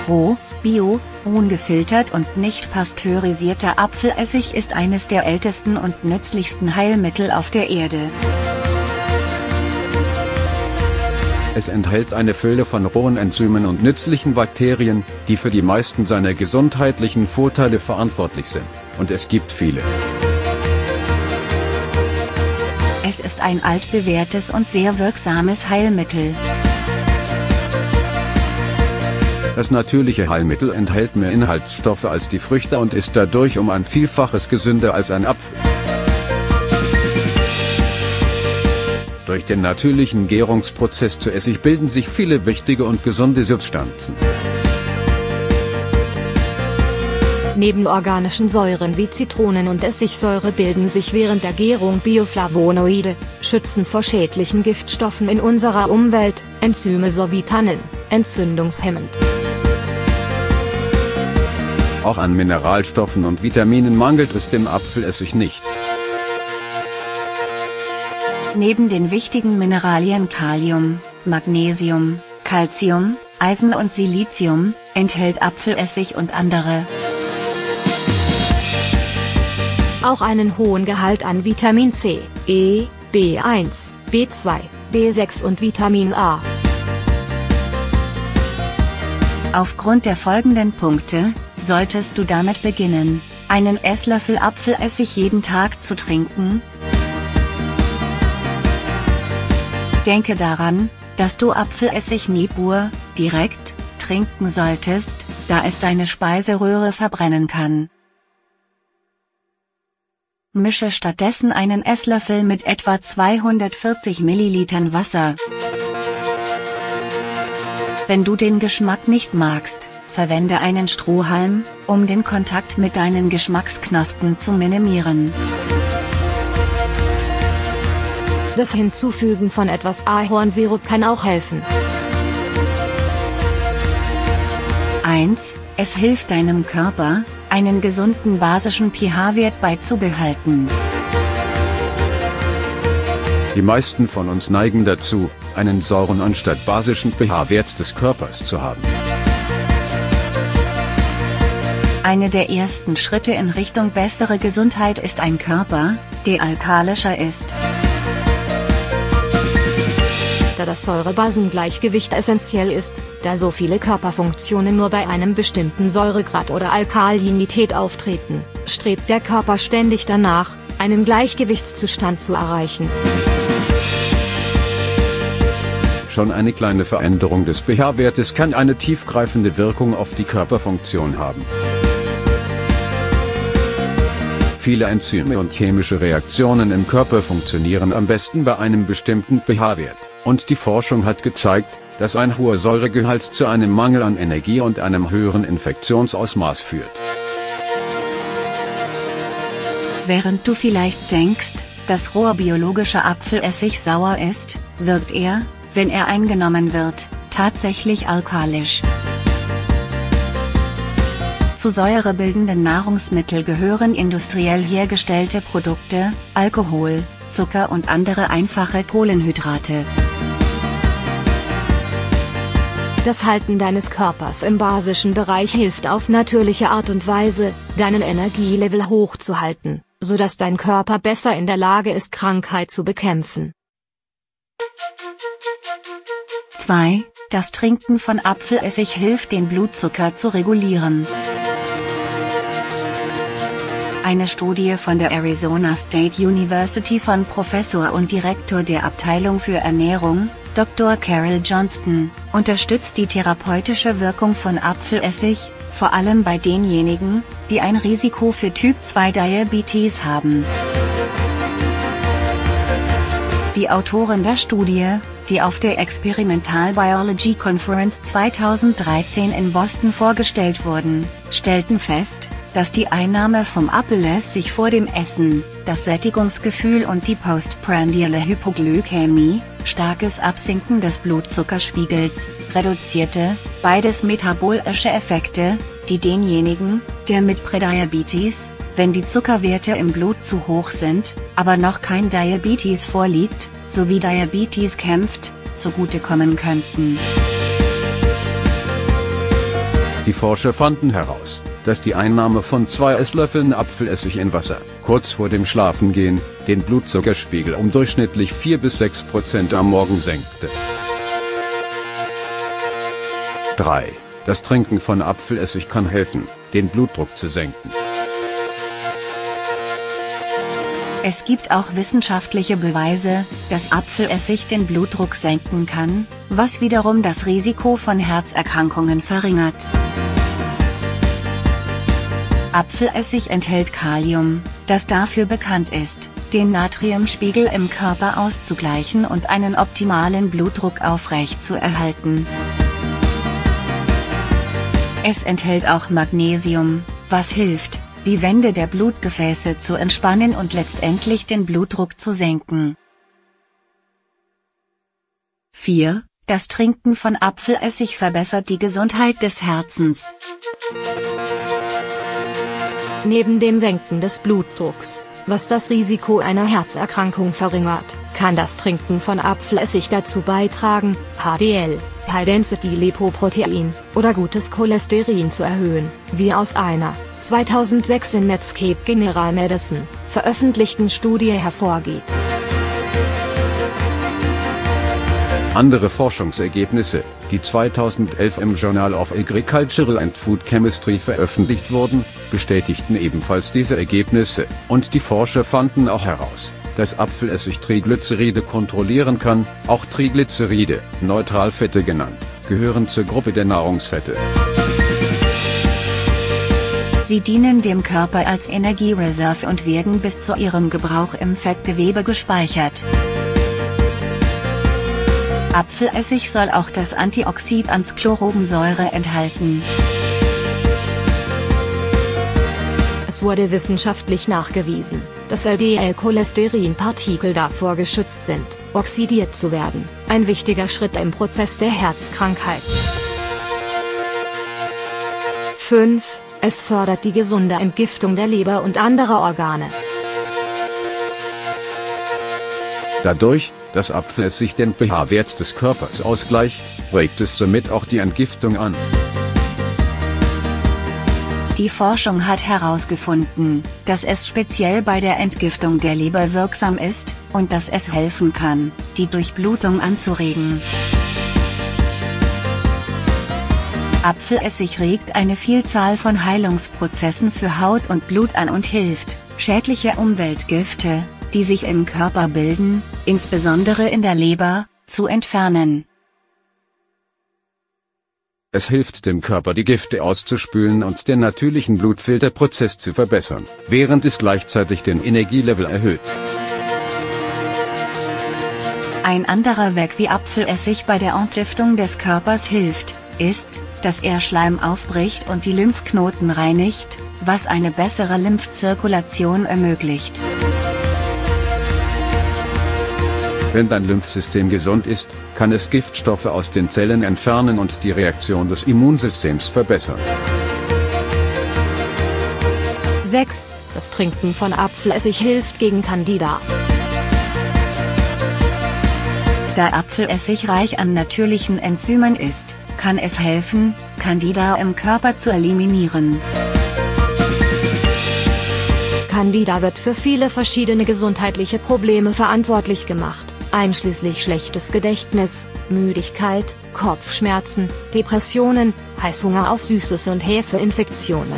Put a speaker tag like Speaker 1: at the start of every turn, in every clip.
Speaker 1: Roh, bio, ungefiltert und nicht pasteurisierter Apfelessig ist eines der ältesten und nützlichsten Heilmittel auf der Erde.
Speaker 2: Es enthält eine Fülle von rohen Enzymen und nützlichen Bakterien, die für die meisten seiner gesundheitlichen Vorteile verantwortlich sind, und es gibt viele.
Speaker 1: Es ist ein altbewährtes und sehr wirksames Heilmittel.
Speaker 2: Das natürliche Heilmittel enthält mehr Inhaltsstoffe als die Früchte und ist dadurch um ein Vielfaches gesünder als ein Apfel. Durch den natürlichen Gärungsprozess zu Essig bilden sich viele wichtige und gesunde Substanzen.
Speaker 3: Neben organischen Säuren wie Zitronen- und Essigsäure bilden sich während der Gärung Bioflavonoide, schützen vor schädlichen Giftstoffen in unserer Umwelt, Enzyme sowie Tannen, entzündungshemmend.
Speaker 2: Auch an Mineralstoffen und Vitaminen mangelt es dem Apfelessig nicht.
Speaker 1: Neben den wichtigen Mineralien Kalium, Magnesium, Calcium, Eisen und Silizium, enthält Apfelessig und andere
Speaker 3: auch einen hohen Gehalt an Vitamin C, E, B1, B2, B6 und Vitamin A.
Speaker 1: Aufgrund der folgenden Punkte, solltest du damit beginnen, einen Esslöffel Apfelessig jeden Tag zu trinken. Denke daran, dass du Apfelessig nie pur, direkt, trinken solltest, da es deine Speiseröhre verbrennen kann. Mische stattdessen einen Esslöffel mit etwa 240 Millilitern Wasser. Wenn du den Geschmack nicht magst, verwende einen Strohhalm, um den Kontakt mit deinen Geschmacksknospen zu minimieren.
Speaker 3: Das Hinzufügen von etwas Ahornsirup kann auch helfen.
Speaker 1: 1. Es hilft deinem Körper, einen gesunden basischen pH-Wert beizubehalten.
Speaker 2: Die meisten von uns neigen dazu, einen sauren anstatt basischen pH-Wert des Körpers zu haben.
Speaker 1: Einer der ersten Schritte in Richtung bessere Gesundheit ist ein Körper, der alkalischer ist.
Speaker 3: Da das Säure-Basen-Gleichgewicht essentiell ist, da so viele Körperfunktionen nur bei einem bestimmten Säuregrad oder Alkalinität auftreten, strebt der Körper ständig danach, einen Gleichgewichtszustand zu erreichen.
Speaker 2: Schon eine kleine Veränderung des pH-Wertes kann eine tiefgreifende Wirkung auf die Körperfunktion haben. Viele Enzyme und chemische Reaktionen im Körper funktionieren am besten bei einem bestimmten pH-Wert, und die Forschung hat gezeigt, dass ein hoher Säuregehalt zu einem Mangel an Energie und einem höheren Infektionsausmaß führt.
Speaker 1: Während du vielleicht denkst, dass roher biologischer Apfelessig sauer ist, wirkt er, wenn er eingenommen wird, tatsächlich alkalisch. Zu säurebildenden Nahrungsmitteln gehören industriell hergestellte Produkte, Alkohol, Zucker und andere einfache Kohlenhydrate.
Speaker 3: Das Halten deines Körpers im basischen Bereich hilft auf natürliche Art und Weise, deinen Energielevel hochzuhalten, sodass dein Körper besser in der Lage ist, Krankheit zu bekämpfen.
Speaker 1: 2. Das Trinken von Apfelessig hilft, den Blutzucker zu regulieren. Eine Studie von der Arizona State University von Professor und Direktor der Abteilung für Ernährung, Dr. Carol Johnston, unterstützt die therapeutische Wirkung von Apfelessig, vor allem bei denjenigen, die ein Risiko für Typ-2-Diabetes haben. Die Autoren der Studie, die auf der Experimental Biology Conference 2013 in Boston vorgestellt wurden, stellten fest, dass die Einnahme vom Apfelessig vor dem Essen, das Sättigungsgefühl und die postprandiale Hypoglykämie, starkes Absinken des Blutzuckerspiegels, reduzierte, beides metabolische Effekte, die denjenigen, der mit Prädiabetes, wenn die Zuckerwerte im Blut zu hoch sind, aber noch kein Diabetes vorliegt, sowie Diabetes kämpft, zugutekommen könnten.
Speaker 2: Die Forscher fanden heraus, dass die Einnahme von 2 Esslöffeln Apfelessig in Wasser, kurz vor dem Schlafengehen, den Blutzuckerspiegel um durchschnittlich 4 bis 6% am Morgen senkte. 3. Das Trinken von Apfelessig kann helfen, den Blutdruck zu senken.
Speaker 1: Es gibt auch wissenschaftliche Beweise, dass Apfelessig den Blutdruck senken kann, was wiederum das Risiko von Herzerkrankungen verringert. Apfelessig enthält Kalium, das dafür bekannt ist, den Natriumspiegel im Körper auszugleichen und einen optimalen Blutdruck aufrechtzuerhalten. Es enthält auch Magnesium, was hilft, die Wände der Blutgefäße zu entspannen und letztendlich den Blutdruck zu senken. 4. Das Trinken von Apfelessig verbessert die Gesundheit des Herzens.
Speaker 3: Neben dem Senken des Blutdrucks, was das Risiko einer Herzerkrankung verringert, kann das Trinken von Apfelessig dazu beitragen, HDL, High-Density-Lipoprotein, oder gutes Cholesterin zu erhöhen, wie aus einer 2006 in Medscape General Medicine veröffentlichten Studie hervorgeht.
Speaker 2: Andere Forschungsergebnisse, die 2011 im Journal of Agricultural and Food Chemistry veröffentlicht wurden, bestätigten ebenfalls diese Ergebnisse, und die Forscher fanden auch heraus, dass Apfelessig Triglyceride kontrollieren kann. Auch Triglyceride, Neutralfette genannt, gehören zur Gruppe der Nahrungsfette.
Speaker 1: Sie dienen dem Körper als Energiereserve und werden bis zu ihrem Gebrauch im Fettgewebe gespeichert. Apfelessig soll auch das Antioxidans Chlorobensäure enthalten.
Speaker 3: Es wurde wissenschaftlich nachgewiesen, dass LDL-Cholesterinpartikel davor geschützt sind, oxidiert zu werden, ein wichtiger Schritt im Prozess der Herzkrankheit. 5. Es fördert die gesunde Entgiftung der Leber und anderer Organe.
Speaker 2: Dadurch, dass Apfelessig den pH-Wert des Körpers ausgleicht, regt es somit auch die Entgiftung an.
Speaker 1: Die Forschung hat herausgefunden, dass es speziell bei der Entgiftung der Leber wirksam ist, und dass es helfen kann, die Durchblutung anzuregen. Apfelessig regt eine Vielzahl von Heilungsprozessen für Haut und Blut an und hilft, schädliche Umweltgifte, die sich im Körper bilden, insbesondere in der Leber, zu entfernen.
Speaker 2: Es hilft dem Körper, die Gifte auszuspülen und den natürlichen Blutfilterprozess zu verbessern, während es gleichzeitig den Energielevel erhöht.
Speaker 1: Ein anderer Weg, wie Apfelessig bei der Entgiftung des Körpers hilft, ist, dass er Schleim aufbricht und die Lymphknoten reinigt, was eine bessere Lymphzirkulation ermöglicht.
Speaker 2: Wenn dein Lymphsystem gesund ist, kann es Giftstoffe aus den Zellen entfernen und die Reaktion des Immunsystems verbessern.
Speaker 3: 6. Das Trinken von Apfelessig hilft gegen Candida.
Speaker 1: Da Apfelessig reich an natürlichen Enzymen ist, kann es helfen, Candida im Körper zu eliminieren.
Speaker 3: Candida wird für viele verschiedene gesundheitliche Probleme verantwortlich gemacht, einschließlich schlechtes Gedächtnis, Müdigkeit, Kopfschmerzen, Depressionen, Heißhunger auf Süßes und Hefeinfektionen.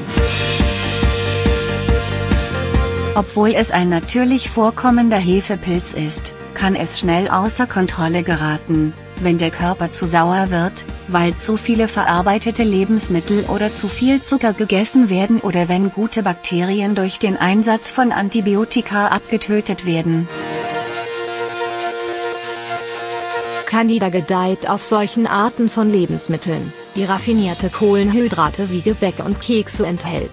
Speaker 1: Obwohl es ein natürlich vorkommender Hefepilz ist, kann es schnell außer Kontrolle geraten, wenn der Körper zu sauer wird, weil zu viele verarbeitete Lebensmittel oder zu viel Zucker gegessen werden oder wenn gute Bakterien durch den Einsatz von Antibiotika abgetötet werden.
Speaker 3: Candida gedeiht auf solchen Arten von Lebensmitteln, die raffinierte Kohlenhydrate wie Gebäck und Kekse enthält.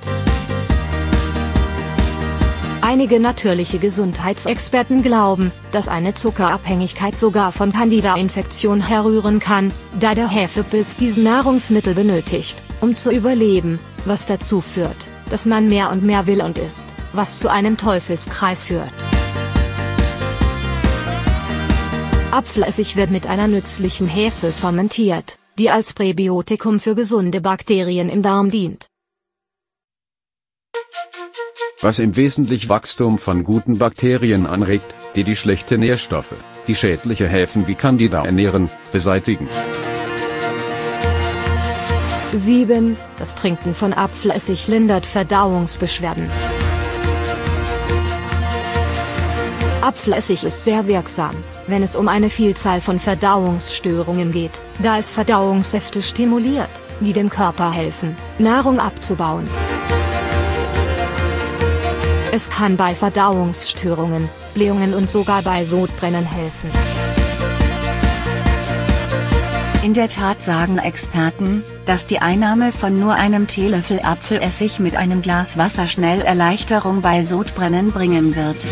Speaker 3: Einige natürliche Gesundheitsexperten glauben, dass eine Zuckerabhängigkeit sogar von Candida-Infektion herrühren kann, da der Hefepilz diesen Nahrungsmittel benötigt, um zu überleben, was dazu führt, dass man mehr und mehr will und isst, was zu einem Teufelskreis führt. Apfelessig wird mit einer nützlichen Hefe fermentiert, die als Präbiotikum für gesunde Bakterien im Darm dient.
Speaker 2: Was im Wesentlichen Wachstum von guten Bakterien anregt, die schlechte Nährstoffe, die schädliche Hefen wie Candida ernähren, beseitigen.
Speaker 3: 7. Das Trinken von Apfelessig lindert Verdauungsbeschwerden. Apfelessig ist sehr wirksam, wenn es um eine Vielzahl von Verdauungsstörungen geht, da es Verdauungssäfte stimuliert, die dem Körper helfen, Nahrung abzubauen. Es kann bei Verdauungsstörungen, Blähungen und sogar bei Sodbrennen helfen.
Speaker 1: In der Tat sagen Experten, dass die Einnahme von nur einem Teelöffel Apfelessig mit einem Glas Wasser schnell Erleichterung bei Sodbrennen bringen wird.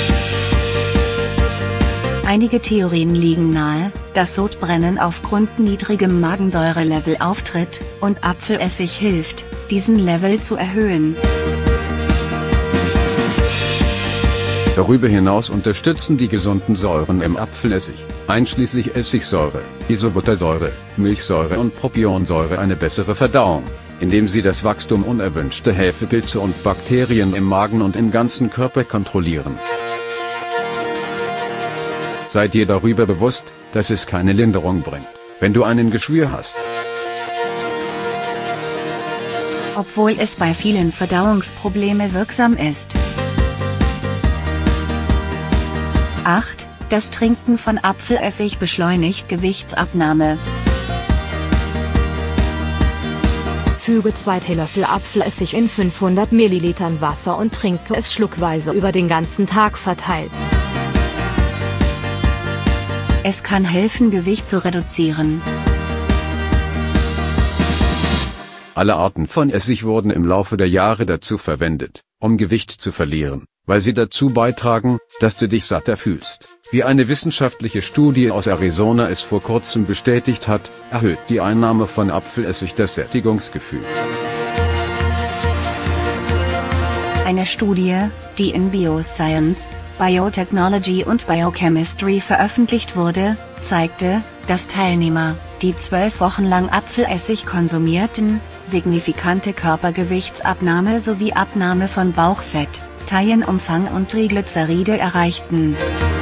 Speaker 1: Einige Theorien liegen nahe, dass Sodbrennen aufgrund niedrigem Magensäurelevel auftritt, und Apfelessig hilft, diesen Level zu erhöhen.
Speaker 2: Darüber hinaus unterstützen die gesunden Säuren im Apfelessig, einschließlich Essigsäure, Isobuttersäure, Milchsäure und Propionsäure eine bessere Verdauung, indem sie das Wachstum unerwünschter Hefepilze und Bakterien im Magen und im ganzen Körper kontrollieren. Sei dir darüber bewusst, dass es keine Linderung bringt, wenn du einen Geschwür hast.
Speaker 1: Obwohl es bei vielen Verdauungsproblemen wirksam ist. 8. Das Trinken von Apfelessig beschleunigt Gewichtsabnahme.
Speaker 3: Füge 2 Teelöffel Apfelessig in 500 ml Wasser und trinke es schluckweise über den ganzen Tag verteilt.
Speaker 1: Es kann helfen, Gewicht zu reduzieren.
Speaker 2: Alle Arten von Essig wurden im Laufe der Jahre dazu verwendet, um Gewicht zu verlieren, weil sie dazu beitragen, dass du dich satter fühlst. Wie eine wissenschaftliche Studie aus Arizona es vor kurzem bestätigt hat, erhöht die Einnahme von Apfelessig das Sättigungsgefühl.
Speaker 1: Eine Studie, die in Bioscience, Biotechnology und Biochemistry veröffentlicht wurde, zeigte, dass Teilnehmer, die 12 Wochen lang Apfelessig konsumierten, signifikante Körpergewichtsabnahme sowie Abnahme von Bauchfett, Taillenumfang und Triglyceride erreichten.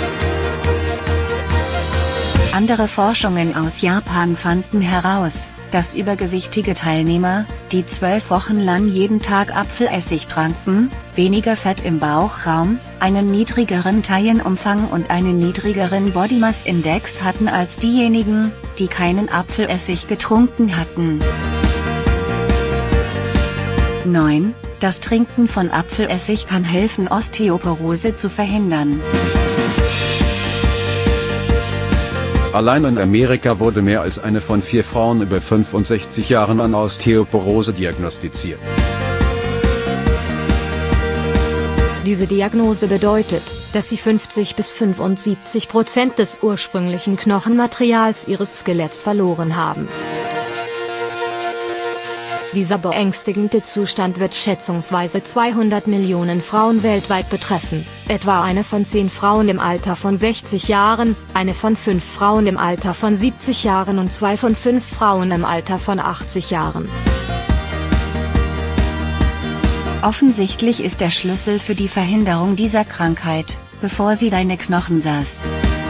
Speaker 1: Andere Forschungen aus Japan fanden heraus, dass übergewichtige Teilnehmer, die 12 Wochen lang jeden Tag Apfelessig tranken, weniger Fett im Bauchraum, einen niedrigeren Taillenumfang und einen niedrigeren Body Mass Index hatten als diejenigen, die keinen Apfelessig getrunken hatten. 9. Das Trinken von Apfelessig kann helfen, Osteoporose zu verhindern.
Speaker 2: Allein in Amerika wurde mehr als eine von 4 Frauen über 65 Jahren an Osteoporose diagnostiziert.
Speaker 3: Diese Diagnose bedeutet, dass sie 50 bis 75% des ursprünglichen Knochenmaterials ihres Skeletts verloren haben. Dieser beängstigende Zustand wird schätzungsweise 200 Millionen Frauen weltweit betreffen, etwa eine von 10 Frauen im Alter von 60 Jahren, eine von 5 Frauen im Alter von 70 Jahren und 2 von 5 Frauen im Alter von 80 Jahren.
Speaker 1: Offensichtlich ist der Schlüssel für die Verhinderung dieser Krankheit, bevor sie deine Knochen saß.